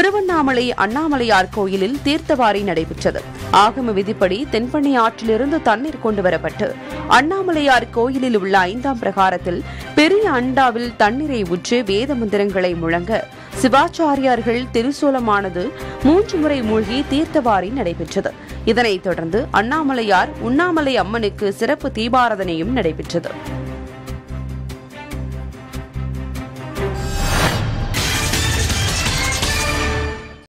திருவண்ணாமலை அண்ணாமலையார் கோயிலில் தீர்த்தவாரி நடைபெற்றது. ஆகம விதிப்படி தென்பண்ணை ஆற்றிலிருந்து தண்ணீர் கொண்டுவரப்பட்டு அண்ணாமலையார் கோயிலில் உள்ள 5ஆம் பிரகாரத்தில் பெரிய அண்டாவில் தண்ணீரை ஊற்றி வேத மந்திரங்களை முழங்க சிவாச்சாரியார்கள் திருசூலமானது 3 முறை மூழ்கி தீர்த்தவாரி நடைபெற்றது. இதனைத் தொடர்ந்து அண்ணாமலையார் உண்ணாமலை அம்மனுக்கு சிறப்பு தீபாராதனையும் நடைபெற்றது.